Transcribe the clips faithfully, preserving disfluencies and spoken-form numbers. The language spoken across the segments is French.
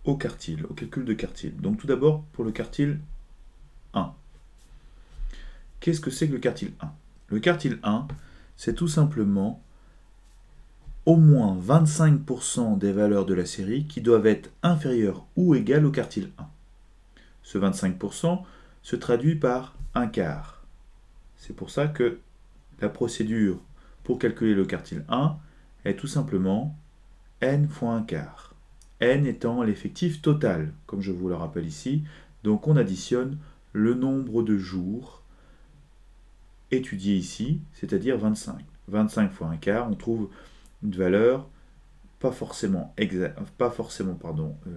au quartile, au calcul de quartile. Donc tout d'abord, pour le quartile un. Qu'est-ce que c'est que le quartile un? Le quartile un, c'est tout simplement au moins vingt-cinq pour cent des valeurs de la série qui doivent être inférieures ou égales au quartile un. Ce vingt-cinq pour cent se traduit par un quart. C'est pour ça que la procédure pour calculer le quartile un est tout simplement n fois un quart. N étant l'effectif total, comme je vous le rappelle ici. Donc on additionne le nombre de jours étudiés ici, c'est-à-dire vingt-cinq. vingt-cinq fois un quart, on trouve une valeur pas forcément, exa pas forcément pardon, euh,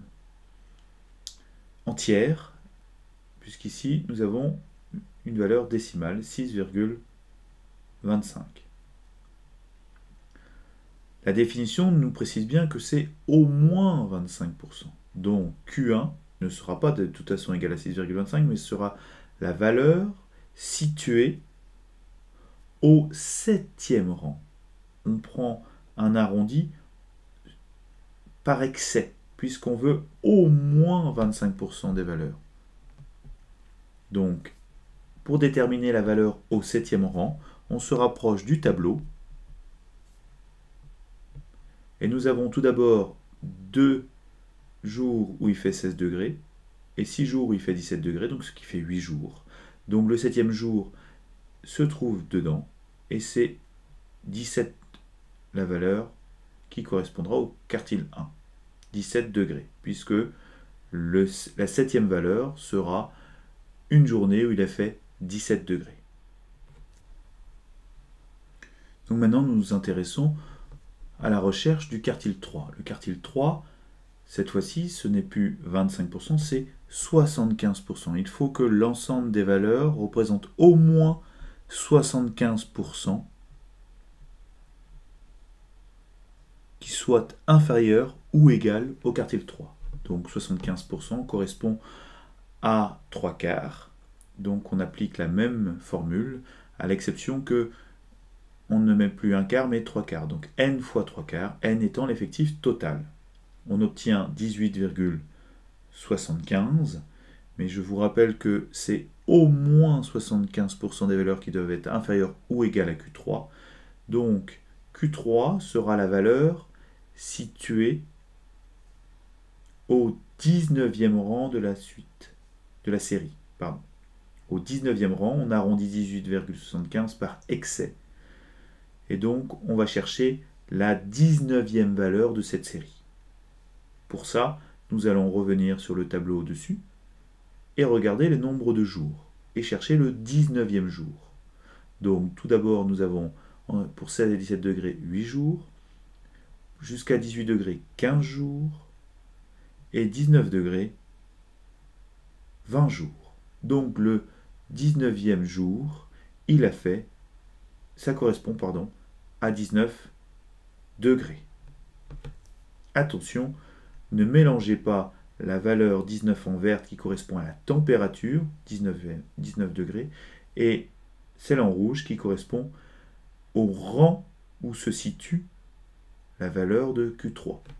entière, puisqu'ici nous avons une valeur décimale, six virgule vingt-cinq. La définition nous précise bien que c'est au moins vingt-cinq pour cent. Donc Q un ne sera pas de toute façon égal à six virgule vingt-cinq, mais sera la valeur située au septième rang. On prend un arrondi par excès, puisqu'on veut au moins vingt-cinq pour cent des valeurs. Donc, pour déterminer la valeur au septième rang, on se rapproche du tableau. Et nous avons tout d'abord deux jours où il fait seize degrés, et six jours où il fait dix-sept degrés, donc ce qui fait huit jours. Donc le septième jour se trouve dedans, et c'est dix-sept la valeur qui correspondra au quartile un. dix-sept degrés, puisque le, la septième valeur sera une journée où il a fait dix-sept degrés. Donc maintenant, nous nous intéressons à la recherche du quartile trois. Le quartile trois, cette fois-ci, ce n'est plus vingt-cinq pour cent, c'est soixante-quinze pour cent. Il faut que l'ensemble des valeurs représente au moins soixante-quinze pour cent qui soit inférieur ou égal au quartile trois. Donc soixante-quinze pour cent correspond à trois quarts. Donc on applique la même formule, à l'exception que on ne met plus un quart mais trois quarts. Donc n fois trois quarts, n étant l'effectif total. On obtient dix-huit virgule soixante-quinze, mais je vous rappelle que c'est au moins soixante-quinze pour cent des valeurs qui doivent être inférieures ou égales à Q trois. Donc Q trois sera la valeur située au dix-neuvième rang de la suite, de la série. Pardon. Au dix-neuvième rang, on arrondit dix-huit virgule soixante-quinze par excès. Et donc, on va chercher la dix-neuvième valeur de cette série. Pour ça, nous allons revenir sur le tableau au-dessus et regarder le nombre de jours et chercher le dix-neuvième jour. Donc, tout d'abord, nous avons pour seize et dix-sept degrés, huit jours, jusqu'à dix-huit degrés, quinze jours, et dix-neuf degrés, vingt jours. Donc, le dix-neuvième jour, il a fait, ça correspond, pardon, à dix-neuf degrés. Attention, ne mélangez pas la valeur dix-neuf en verte qui correspond à la température, dix-neuf, dix-neuf degrés, et celle en rouge qui correspond au rang où se situe la valeur de Q trois.